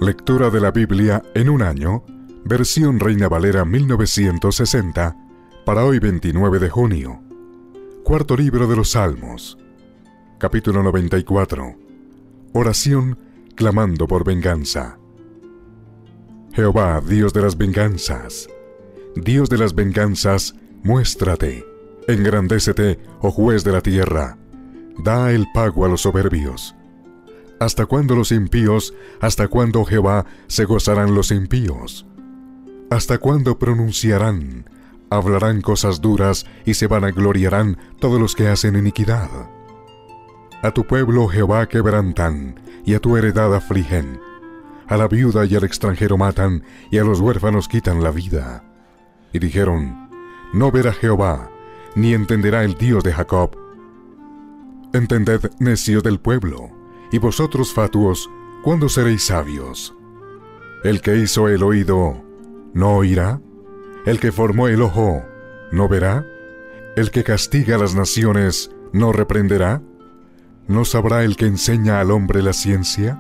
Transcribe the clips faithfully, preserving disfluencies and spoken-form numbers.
Lectura de la Biblia en un año, versión Reina Valera mil novecientos sesenta, para hoy veintinueve de junio. Cuarto libro de los Salmos. Capítulo noventa y cuatro. Oración clamando por venganza. Jehová, Dios de las venganzas, Dios de las venganzas, muéstrate, engrandécete, oh juez de la tierra, da el pago a los soberbios. ¿Hasta cuándo los impíos, hasta cuándo, oh Jehová, se gozarán los impíos? ¿Hasta cuándo pronunciarán, hablarán cosas duras y se vanagloriarán todos los que hacen iniquidad? A tu pueblo, Jehová, quebrantan, y a tu heredad afligen. A la viuda y al extranjero matan, y a los huérfanos quitan la vida. Y dijeron, no verá Jehová, ni entenderá el Dios de Jacob. Entended, necios del pueblo, y vosotros fatuos, ¿cuándo seréis sabios? El que hizo el oído, ¿no oirá? El que formó el ojo, ¿no verá? El que castiga a las naciones, ¿no reprenderá? ¿No sabrá el que enseña al hombre la ciencia?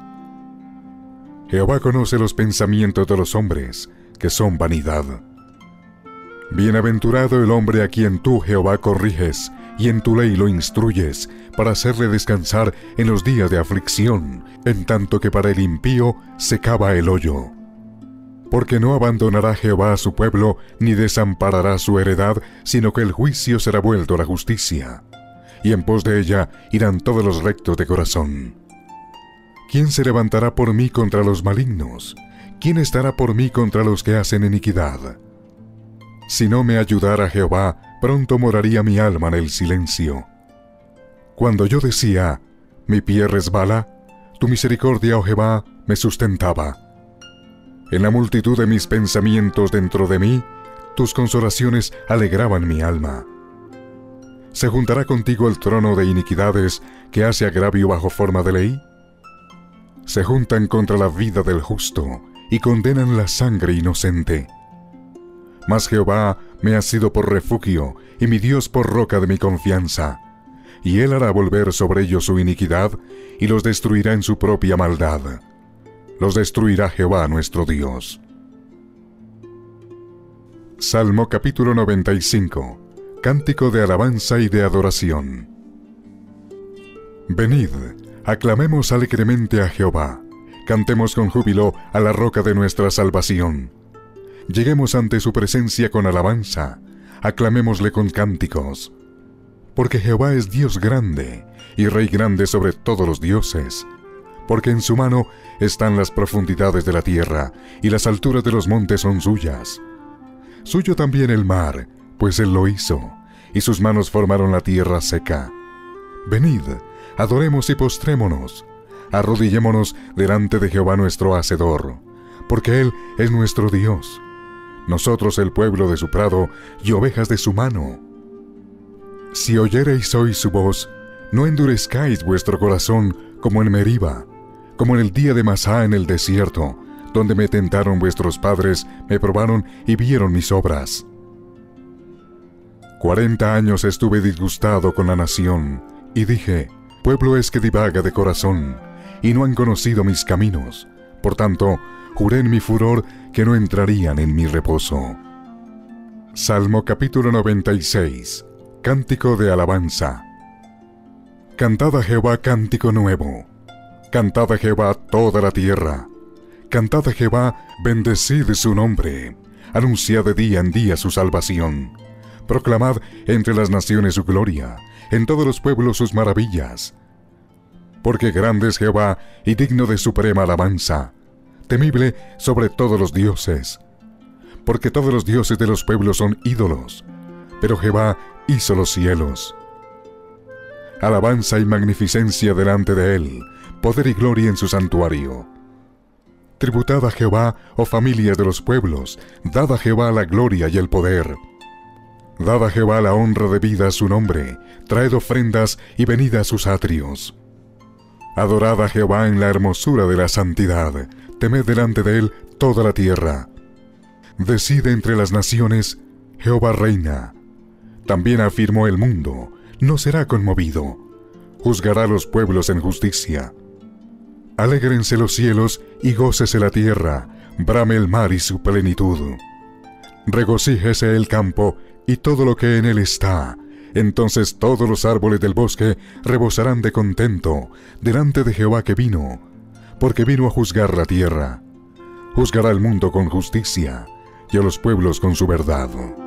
Jehová conoce los pensamientos de los hombres, que son vanidad. Bienaventurado el hombre a quien tú, Jehová, corriges, y en tu ley lo instruyes, para hacerle descansar en los días de aflicción, en tanto que para el impío se cava el hoyo. Porque no abandonará Jehová a su pueblo, ni desamparará su heredad, sino que el juicio será vuelto a la justicia, y en pos de ella irán todos los rectos de corazón. ¿Quién se levantará por mí contra los malignos? ¿Quién estará por mí contra los que hacen iniquidad? Si no me ayudara Jehová, pronto moraría mi alma en el silencio. Cuando yo decía, mi pie resbala, tu misericordia, oh Jehová, me sustentaba. En la multitud de mis pensamientos dentro de mí, tus consolaciones alegraban mi alma. ¿Se juntará contigo el trono de iniquidades que hace agravio bajo forma de ley? Se juntan contra la vida del justo y condenan la sangre inocente. Mas Jehová me ha sido por refugio y mi Dios por roca de mi confianza, y Él hará volver sobre ellos su iniquidad y los destruirá en su propia maldad. Los destruirá Jehová nuestro Dios. Salmo capítulo noventa y cinco. Cántico de alabanza y de adoración. Venid, aclamemos alegremente a Jehová, cantemos con júbilo a la roca de nuestra salvación. Lleguemos ante su presencia con alabanza, aclamémosle con cánticos. Porque Jehová es Dios grande, y Rey grande sobre todos los dioses. Porque en su mano están las profundidades de la tierra, y las alturas de los montes son suyas. Suyo también el mar, pues Él lo hizo, y sus manos formaron la tierra seca. Venid, adoremos y postrémonos, arrodillémonos delante de Jehová nuestro Hacedor, porque Él es nuestro Dios, nosotros el pueblo de su prado y ovejas de su mano. Si oyereis hoy su voz, no endurezcáis vuestro corazón como en Meriba, como en el día de Masá en el desierto, donde me tentaron vuestros padres, me probaron y vieron mis obras. Cuarenta años estuve disgustado con la nación, y dije, pueblo es que divaga de corazón, y no han conocido mis caminos. Por tanto, juré en mi furor que no entrarían en mi reposo. Salmo capítulo noventa y seis. Cántico de alabanza. Cantad a Jehová cántico nuevo. Cantad a Jehová toda la tierra. Cantad a Jehová, bendecid su nombre. Anunciad de día en día su salvación. Proclamad entre las naciones su gloria, en todos los pueblos sus maravillas. Porque grande es Jehová y digno de suprema alabanza, temible sobre todos los dioses. Porque todos los dioses de los pueblos son ídolos, pero Jehová hizo los cielos. Alabanza y magnificencia delante de Él, poder y gloria en su santuario. Tributad a Jehová, oh familias de los pueblos, dad a Jehová la gloria y el poder. Dad a Jehová la honra debida a su nombre, traed ofrendas y venid a sus atrios. Adorad a Jehová en la hermosura de la santidad, temed delante de Él toda la tierra. Decide entre las naciones, Jehová reina. También afirmó el mundo, no será conmovido. Juzgará a los pueblos en justicia. Alégrense los cielos y gócese la tierra, brame el mar y su plenitud. Regocíjese el campo y todo lo que en él está. Entonces todos los árboles del bosque rebosarán de contento delante de Jehová que vino, porque vino a juzgar la tierra. Juzgará al mundo con justicia y a los pueblos con su verdad.